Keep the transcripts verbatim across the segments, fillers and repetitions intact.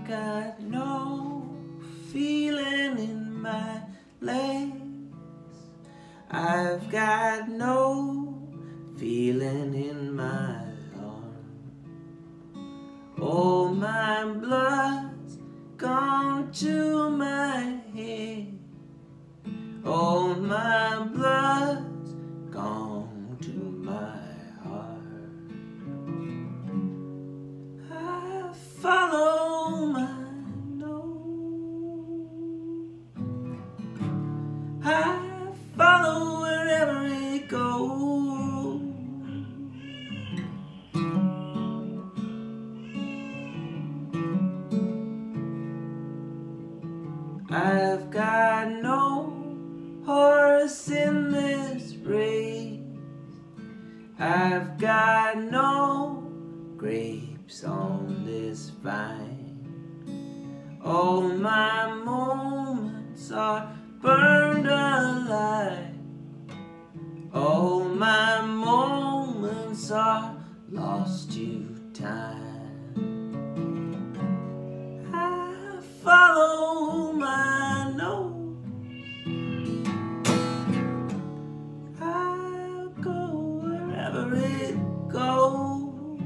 got no feeling in my legs. I've got no feeling in my arms. Oh, my blood's gone to my head. Oh, my blood's gone to my heart. I follow my nose. I follow wherever it goes. I've got no horse in this race. I've got no grapes on this vine. All my moments are burned alive. All my moments are lost to time. I follow my nose. I'll go wherever it goes.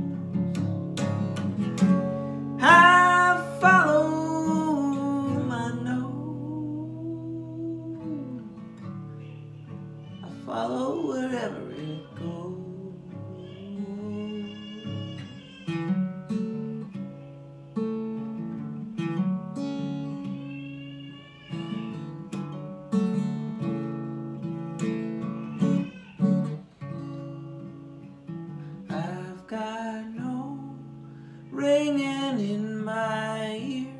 I follow my nose. I follow wherever it goes. I've got no ringing in my ear.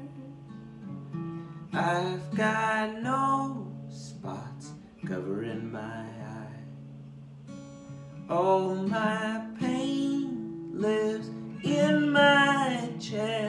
I've got no spots covering my eye. All my pain lives in my chest.